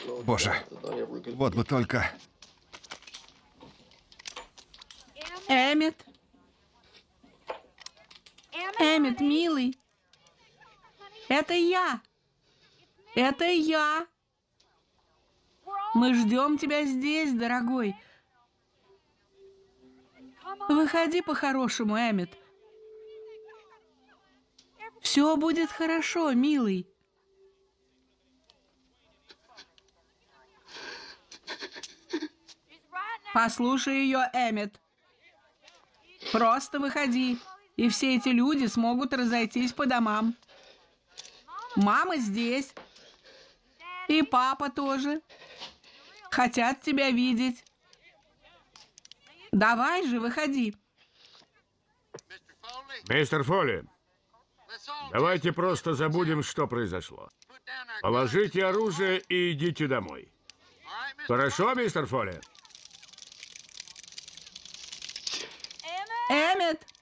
Боже, вот бы только... Эммет. Эммет, милый. Это я. Это я. Мы ждем тебя здесь, дорогой. Выходи по-хорошему, Эммет. Все будет хорошо, милый. Послушай ее, Эммет. Просто выходи, и все эти люди смогут разойтись по домам. Мама здесь. И папа тоже. Хотят тебя видеть. Давай же, выходи. Мистер Фолли, давайте просто забудем, что произошло. Положите оружие и идите домой. Хорошо, мистер Фолли? Эммет!